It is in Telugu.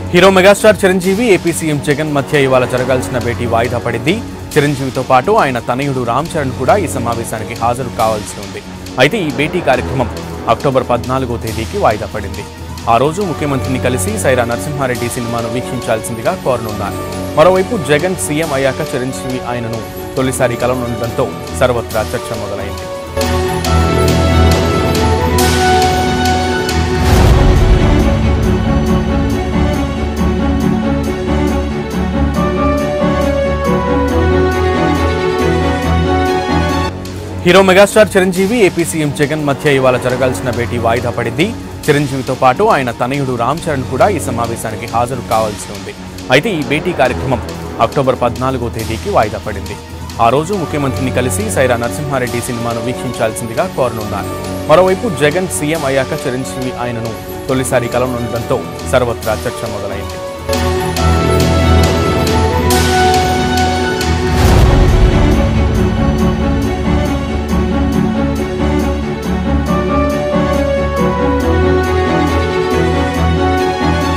Hero megastar Chiranjeevi AP CM Jagan మధ్య ఇవాళ జరగాల్సిన భేటీ వాయిదా పడింది. చిరంజీవితో పాటు ఆయన తనయుడు రామ్ చరణ్ కూడా ఈ సమావేశానికి హాజరు కావాల్సి ఉంది. అయితే ఈ భేటీ కార్యక్రమం అక్టోబర్ 14వ తేదీకి వాయిదా పడింది. ఆ రోజు ముఖ్యమంత్రిని కలిసి సైరా నరసింహారెడ్డి సినిమాను వీక్షించాల్సిందిగా కోరనున్నారు. మరోవైపు జగన్ సీఎం అయ్యాక చిరంజీవి ఆయనను తొలిసారి కలవనుండటంతో సర్వత్రా చర్చ మొదలైంది. Hero megastar Chiranjeevi AP CM Jagan మధ్య ఇవాళ జరగాల్సిన భేటీ వాయిదా పడింది. చిరంజీవితో పాటు ఆయన తనయుడు రామ్ చరణ్ కూడా ఈ సమావేశానికి హాజరు కావాల్సి ఉంది. అయితే ఈ భేటీ కార్యక్రమం అక్టోబర్ 14వ తేదీకి వాయిదా పడింది. ఆ రోజు ముఖ్యమంత్రిని కలిసి సైరా నరసింహారెడ్డి సినిమాను వీక్షించాల్సిందిగా కోరనున్నారు. మరోవైపు జగన్ సీఎం అయ్యాక చిరంజీవి ఆయనను తొలిసారి కలవనుండటంతో సర్వత్రా చర్చ మొదలైంది.